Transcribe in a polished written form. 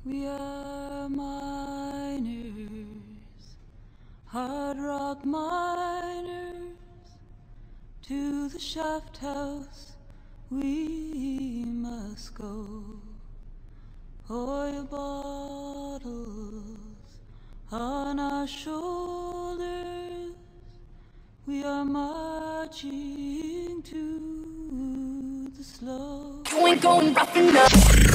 We are miners, hard rock miners. To the shaft house we must go. Oil bottles on our shoulders. We are marching to the slow. You ain't going rough enough.